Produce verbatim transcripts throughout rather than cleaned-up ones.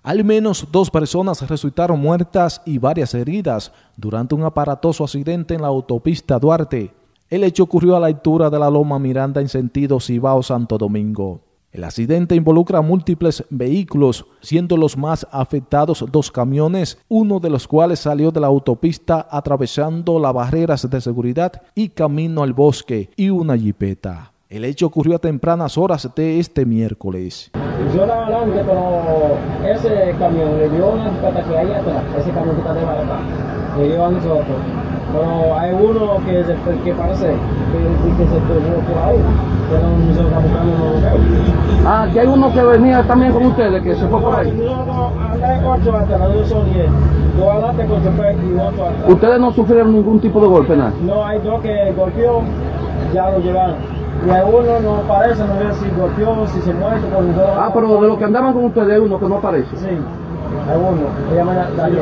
Al menos dos personas resultaron muertas y varias heridas durante un aparatoso accidente en la autopista Duarte. El hecho ocurrió a la altura de la Loma Miranda en sentido Cibao-Santo Domingo. El accidente involucra múltiples vehículos, siendo los más afectados dos camiones, uno de los cuales salió de la autopista atravesando las barreras de seguridad y camino al bosque, y una jipeta. El hecho ocurrió a tempranas horas de este miércoles. Yo la adelante, pero ese camión le dio una jipeta que hay atrás, ese camión que está de acá, le dio a nosotros. Pero hay uno que, se, que parece que, que se perdió por ahí, pero nosotros estamos buscando uno de ellos. Ah, que hay uno que venía también con ustedes, que se fue por ahí. Hay ocho atrás, dos son diez. Dos adelante con chofer y ocho atrás. ¿Ustedes no sufrieron ningún tipo de golpe, nada? No, hay dos que golpeó, ya lo llevaron. Y hay uno no aparece, no sé si golpeó, si se muere. Ah, pero de los que andaban con ustedes hay uno que no aparece. Sí, hay uno. Ella me da, da,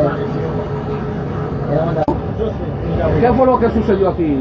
¿Qué fue lo que sucedió aquí?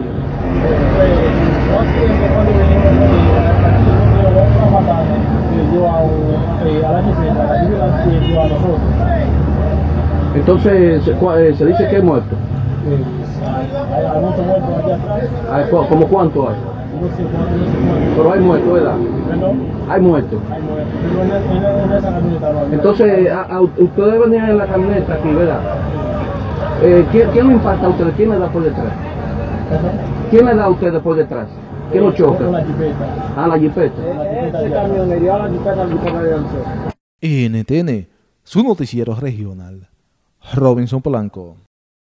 Entonces, ¿se dice que es muerto? Hay muchos muertos aquí atrás. ¿Cómo cuánto hay? No sé cuánto, no sé cuánto. Pero hay muertos, ¿verdad? ¿Perdón? Hay muertos. Hay muertos. En esa camioneta no hay. Entonces, a, a, ustedes venían en la camioneta aquí, ¿verdad? Eh, ¿quién, ¿Quién lo impacta a ustedes? ¿Quién le da por detrás? ¿Quién le da a ustedes por detrás? ¿Quién lo choca? La jipeta. Ah, la jipeta. Ese camión le dio a la jipeta, la jipeta le lanzó. N T N, su noticiero regional. Robinson Polanco.